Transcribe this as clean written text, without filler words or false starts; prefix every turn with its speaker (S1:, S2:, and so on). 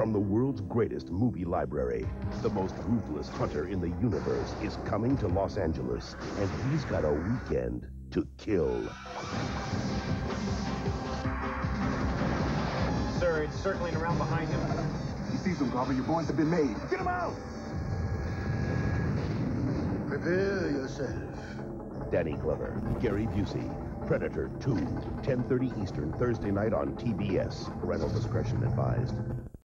S1: From the world's greatest movie library, the most ruthless hunter in the universe is coming to Los Angeles, and he's got a weekend to kill.
S2: Sir, it's circling around behind him.
S3: He sees them, Glover. Your boys have been made. Get him out!
S4: Prepare yourself.
S1: Danny Glover, Gary Busey, Predator 2, 10:30 Eastern, Thursday night on TBS. Parental discretion advised.